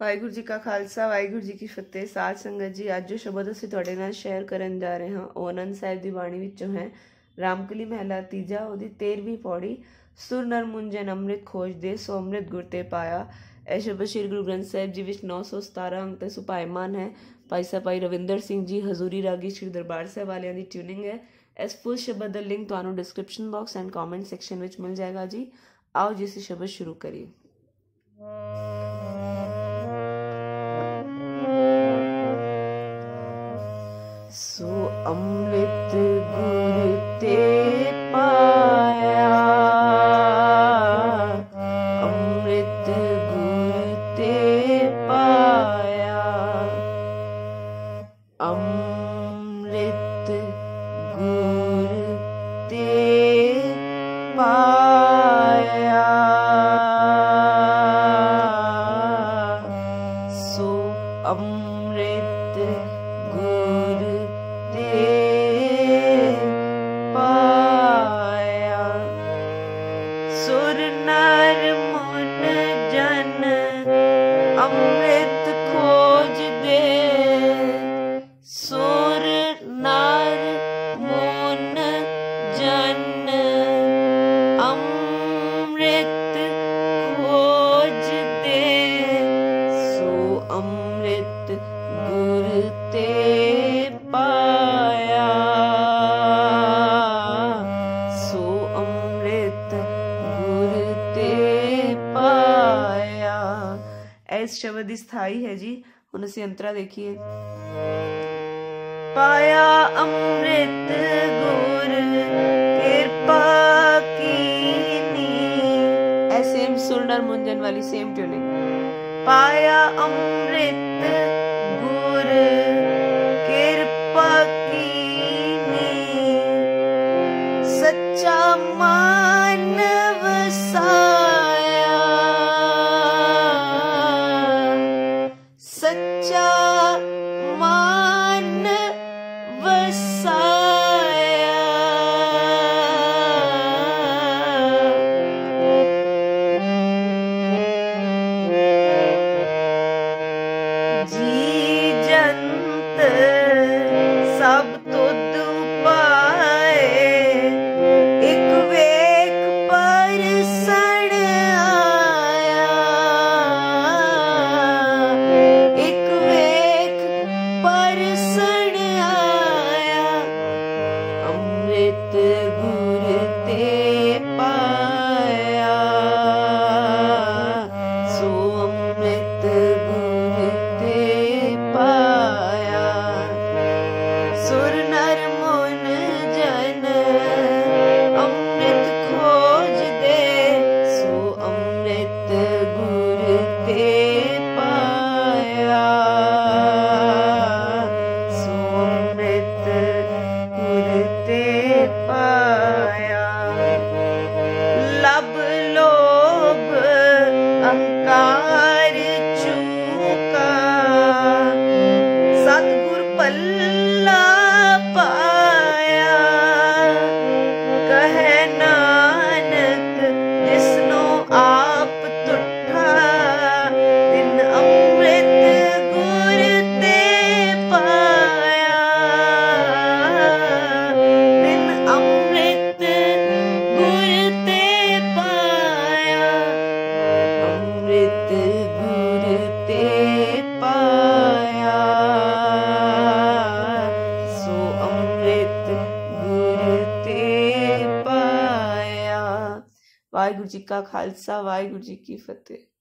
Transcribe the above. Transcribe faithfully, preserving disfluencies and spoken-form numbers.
ਵਾਹਿਗੁਰੂ ਜੀ ਕਾ ਖਾਲਸਾ ਵਾਹਿਗੁਰੂ ਜੀ ਕੀ ਫਤਿਹ। ਸਾਧ ਸੰਗਤ ਜੀ, ਅੱਜ ਜੋ ਸ਼ਬਦ ਅਸੀਂ ਤੁਹਾਡੇ ਨਾਲ ਸ਼ੇਅਰ ਕਰਨ ਜਾ ਰਹੇ ਹਾਂ ਉਹ ਆਨੰਦ ਸਾਹਿਬ ਦੀ ਬਾਣੀ ਵਿੱਚੋਂ ਹੈ। ਰਾਮਕਲੀ ਮਹਿਲਾ ਤੀਜਾ, ਉਹਦੀ ਤੇਰਵੀਂ ਪੌੜੀ। ਸੁਰ ਨਰ ਮੁੰਜਨ ਅੰਮ੍ਰਿਤ ਖੋਜਦੇ, ਸੋ ਅੰਮ੍ਰਿਤ ਗੁਰ ਤੇ ਪਾਇਆ। ਇਹ ਸ਼ਬਦ ਸ਼੍ਰੀ ਗੁਰੂ ਗ੍ਰੰਥ ਸਾਹਿਬ ਜੀ ਵਿੱਚ ਨੌ ਸੌ ਸਤਾਰਾਂ ਅੰਕ ਤੇ ਸੁਭਾਇਮਾਨ ਹੈ। ਭਾਈ ਸਾਹਿਬ ਭਾਈ ਰਵਿੰਦਰ ਸਿੰਘ ਜੀ ਹਜ਼ੂਰੀ ਰਾਗੀ ਸ਼੍ਰੀ ਦਰਬਾਰ ਸਾਹਿਬ ਵਾਲਿਆਂ ਦੀ ਟਿਊਨਿੰਗ ਹੈ। ਇਸ ਫੁੱਲ ਸ਼ਬਦ ਦਾ ਲਿੰਕ ਤੁਹਾਨੂੰ description box and comment section ਵਿੱਚ ਮਿਲ ਜਾਏਗਾ ਜੀ। ਆਓ ਜੀ ਅਸੀਂ ਸ਼ਬਦ ਸ਼ੁਰੂ ਕਰੀਏ। सो अमृत गुर ते पाया, अमृत गुर ते पाया, अमृत गुर ते पाया। सो अमृत गुर पाया। सुर नर मुन जन अमृत खोज दे, सुर नर मुन जन अमृत खोज दे, सो अमृत गुर ते पाया। सो अमृत गुर ते पाया। इस शब्द की स्थाई है जी। हुण असीं अंतरा देखिए। पाया अमृत गुर कृपा कीनी, ऐ सेम सुर नर मुंजन वाली सेम ट्यूनिंग। पाया अमृत गुर कृपा कीनी, सच्चा मानव साया, सच्चा मानव साया। जी जंत सब तुद पाए, एक वेख पर सण आया, एक वेख पर सण आया। अमृत गुर ते पाया, सो अमृत गुर ते पाया। सुर नर मुन जन अमृत खोज दे, सो अमृत गुर ते पाया। सो अमृत गुर ते पाया। लब लोभ अहंकार चूका, सतगुर पल्ला पाया। कहे नानक जिसनो आप तुठा, तिन अमृत गुर ते पाया, तिन अमृत गुर ते पाया। अमृत गुर ते पाया, सो अमृत गुर ते पाया। वाहिगुरू जी का खालसा वाहिगुरू जी की फतेह।